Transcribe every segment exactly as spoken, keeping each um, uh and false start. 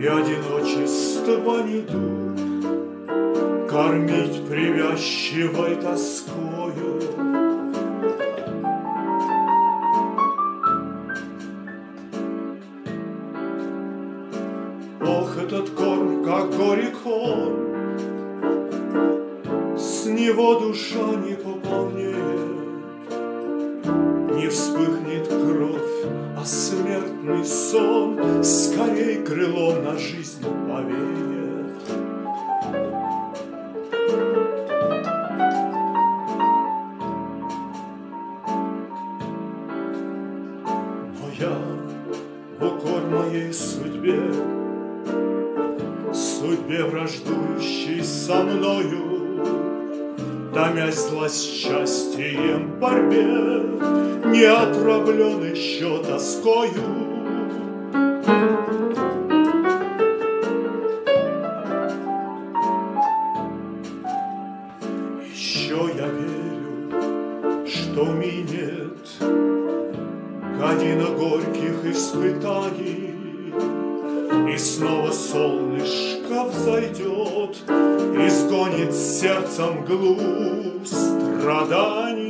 и одиночество недуг кормить привязчивой тоскою. Ох, этот корм, как горек он, с него душа не пополнеет, не вспыхнет кровь, а смертный сон скорей крылом на жизнь повеет. Но я в укор моей судьбе, судьбе, враждующей со мною, томясь злосчастьем борьбе, не отравлен еще тоскою. Еще я верю, что минет година горьких испытаний, и снова солнышко взойдет, изгонит сердцем мглу страданий.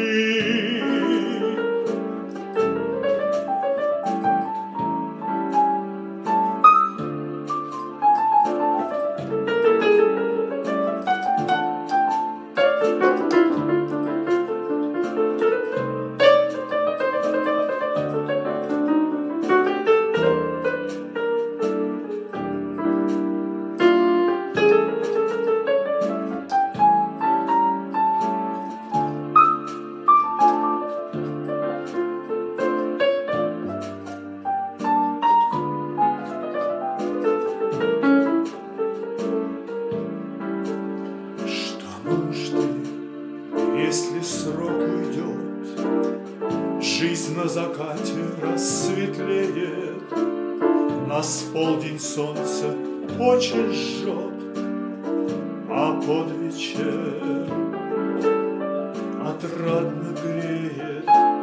Если срок уйдет, жизнь на закате рассветлеет, нас полдень солнце очень жжет, а под вечер отрадно греет.